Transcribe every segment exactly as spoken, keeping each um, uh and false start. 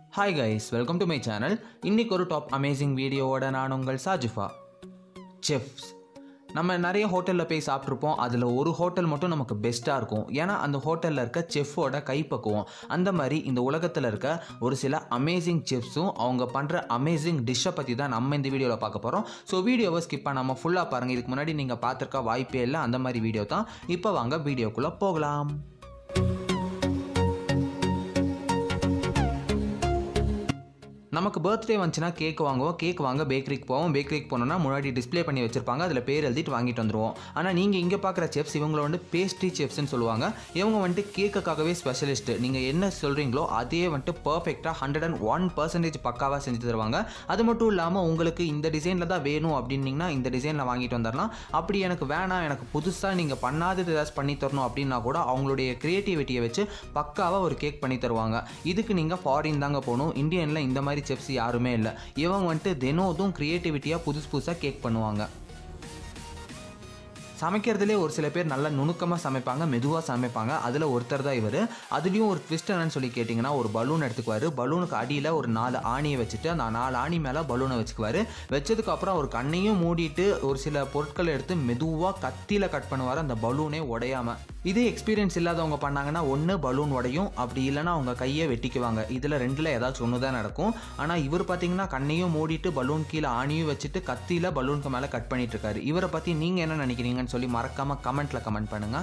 Hi guys, welcome to my channel. இன்னைக்கு ஒரு top amazing வீடியோவோட நான் உங்கள் சாஜிஃபா. செஃப்ஸ் நம்ம நிறைய ஹோட்டலில் போய் சாப்பிட்ருப்போம். அதில் ஒரு ஹோட்டல் மட்டும் நமக்கு பெஸ்ட்டாக இருக்கும். ஏன்னா அந்த ஹோட்டலில் இருக்க செஃப்போட கைப்பக்குவோம். அந்த மாதிரி இந்த உலகத்தில் இருக்க ஒரு சில அமேசிங் செஃப்ஸும் அவங்க பண்ணுற அமேசிங் டிஷ்ஷை பற்றி தான் நம்ம இந்த வீடியோவில் பார்க்க போகிறோம். ஸோ வீடியோவை ஸ்கிப் பண்ணாமல் ஃபுல்லாக பாருங்கள். இதுக்கு முன்னாடி நீங்கள் பார்த்துருக்க வாய்ப்பே இல்லை. அந்த மாதிரி வீடியோ தான். இப்போ வாங்க வீடியோக்குள்ளே போகலாம். நமக்கு பர்த்டே வந்துச்சுன்னா கேக் வாங்குவோம். கேக் வாங்க பேக்கரிக்கு போவோம். பேக்கரிக்கு போனோம்னா முன்னாடி டிஸ்பிளே பண்ணி வச்சிருப்பாங்க. அதில் பேர் எழுதிட்டு வாங்கிட்டு வந்துடுவோம். ஆனால் நீங்கள் இங்கே பார்க்குற செஃப்ஸ் இவங்களை வந்து பேஸ்ட்ரி செஃப்ஸ்ன்னு சொல்லுவாங்க. இவங்க வந்துட்டு கேக்குக்காகவே ஸ்பெஷலிஸ்ட்டு. நீங்கள் என்ன சொல்கிறீங்களோ அதே வந்துட்டு பர்ஃபெக்டாக ஹண்ட்ரட் அண்ட் ஒன் பர்சன்டேஜ் பக்காவாக செஞ்சு தருவாங்க. அது மட்டும் இல்லாமல் உங்களுக்கு இந்த டிசைனில் தான் வேணும் அப்படின்னீங்கன்னா இந்த டிசைனில் வாங்கிட்டு வந்துடலாம். அப்படி எனக்கு வேணாம், எனக்கு புதுசாக நீங்கள் பண்ணாதது ஏதாச்சும் பண்ணி தரணும் அப்படின்னா கூட அவங்களுடைய க்ரியேட்டிவிட்டியை வச்சு பக்காவாக ஒரு கேக் பண்ணி தருவாங்க. இதுக்கு நீங்கள் ஃபாரின் தாங்க போகணும். இந்தியனில் இந்த மாதிரி செஃப்ஸ் யாருமே இல்லை. இவங்க வந்துட்டு தினமும் கிரியேட்டிவிட்டியாக புதுசு புதுசாக கேக் பண்ணுவாங்க. சமைக்கிறதுலே ஒரு சில பேர் நல்லா நுணுக்கமாக சமைப்பாங்க, மெதுவாக சமைப்பாங்க. அதில் ஒருத்தர் தான் இவர். அதுலேயும் ஒரு ட்விஸ்ட் என்னன்னு சொல்லி கேட்டிங்கன்னா, ஒரு பலூன் எடுத்துக்குவார். பலூனுக்கு அடியில் ஒரு நாலு ஆணியை வச்சுட்டு அந்த நாலு ஆணி மேலே பலூனை வச்சுக்குவார். வச்சதுக்கப்புறம் ஒரு கண்ணையும் மூடிட்டு ஒரு சில பொருட்களை எடுத்து மெதுவாக கத்தியில் கட் பண்ணுவார், அந்த பலூனே உடையாமல். இதே எக்ஸ்பீரியன்ஸ் இல்லாதவங்க பண்ணாங்கன்னா ஒன்று பலூன் உடையும், அப்படி இல்லைன்னா அவங்க கையை வெட்டிக்குவாங்க. இதில் ரெண்டில் ஏதாச்சும் ஒன்று தான் நடக்கும். ஆனால் இவர் பார்த்தீங்கன்னா கண்ணையும் மூடிட்டு பலூன் கீழே ஆணியும் வச்சுட்டு கத்தியில் பலூனுக்கு மேலே கட் பண்ணிட்டு இருக்காரு. இவரை பற்றி நீங்கள் என்ன நினைக்கிறீங்கன்னு சொல்லி மறக்காம கமெண்ட்ல கமெண்ட் பண்ணுங்க.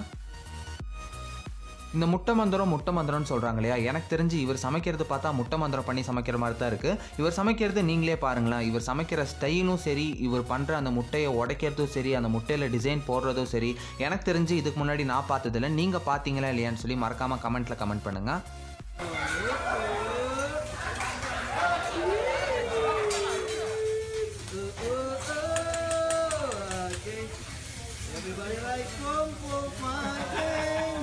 இந்த முட்டை மந்திரம் முட்டை மந்திரம்னு சொல்றாங்க இல்லையா, எனக்கு தெரிஞ்சு இவர் சமைக்கிறது பார்த்தா முட்டை மந்திரம் பண்ணி சமைக்கிற மாதிரி தான் இருக்கு. இவர் சமைக்கிறது நீங்களே பாருங்களேன். இவர் சமைக்கிற ஸ்டைலும் சரி, இவர் பண்ற அந்த முட்டையை உடைக்கிறதும் சரி, அந்த முட்டையில டிசைன் போடுறதும் சரி, எனக்கு தெரிஞ்சு இதுக்கு முன்னாடி நான் பார்த்ததில்ல. நீங்க பார்த்தீங்களா இல்லையான்னு சொல்லி மறக்காம கமெண்ட்ல கமெண்ட் பண்ணுங்க. Everybody like kung fu fighting.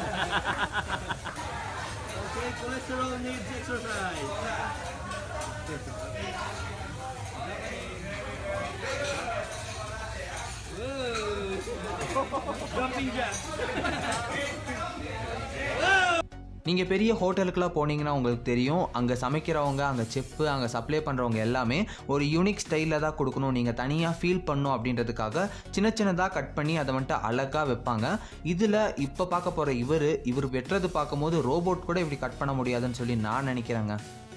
Okay, cholesterol needs exercise. Jumping jack. நீங்கள் பெரிய ஹோட்டலுக்குலாம் போனீங்கன்னா உங்களுக்கு தெரியும், அங்கே சமைக்கிறவங்க, அங்கே செஃப்பு, அங்கே சப்ளை பண்ணுறவங்க எல்லாமே ஒரு யூனிக் ஸ்டைலில் தான் கொடுக்கணும், நீங்கள் தனியாக ஃபீல் பண்ணணும் அப்படின்றதுக்காக சின்ன சின்னதாக கட் பண்ணி அதை வந்துட்டு அழகாக வைப்பாங்க. இதில் இப்போ பார்க்க போகிற இவர் இவர் வெட்டுறது பார்க்கும்போது ரோபோட் கூட இப்படி கட் பண்ண முடியாதுன்னு சொல்லி நான் நினைக்கிறேங்க.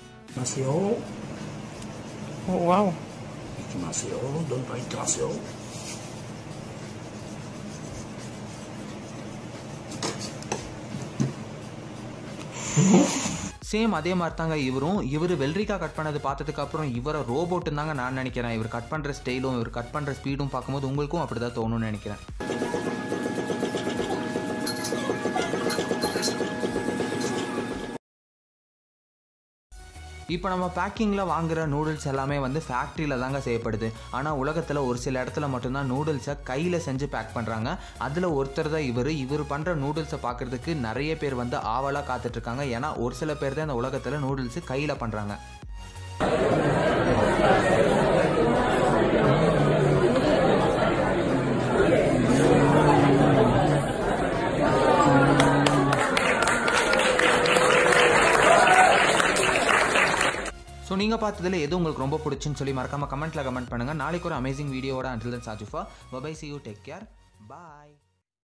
சேம் அதே மாதிரி தாங்க இவரும். இவர் வெள்ளரிக்காய் கட் பண்ணது பார்த்ததுக்கு அப்புறம் இவரை ரோபோட்டு தாங்க நான் நினைக்கிறேன். இவர் கட் பண்ணுற ஸ்டைலும் இவர் கட் பண்ணுற ஸ்பீடும் பார்க்கும்போது உங்களுக்கும் அப்படி தான் தோணும்னு நினைக்கிறேன். இப்போ நம்ம பேக்கிங்கில் வாங்குகிற நூடுல்ஸ் எல்லாமே வந்து ஃபேக்ட்ரியில் தாங்க செய்யப்படுது. ஆனால் உலகத்தில் ஒரு சில இடத்துல மட்டும்தான் நூடுல்ஸை கையில் செஞ்சு பேக் பண்ணுறாங்க. அதில் ஒருத்தர் தான் இவர். இவர் பண்ணுற நூடுல்ஸை பார்க்குறதுக்கு நிறைய பேர் வந்து ஆவலாக காத்துட்ருக்காங்க. ஏன்னா ஒரு சில பேர் தான் இந்த உலகத்தில் நூடுல்ஸு கையில் பண்ணுறாங்க. ஸோ நீங்கள் பார்த்ததில் எது உங்களுக்கு ரொம்ப பிடிச்சுன்னு சொல்லி மறக்காமல் கமெண்ட்டில் கமெண்ட் பண்ணுங்கள். நாளைக்கு ஒரு அமேசிங் வீடியோவோட until then சாஜிஃபா. Bye, see you, take care, bye.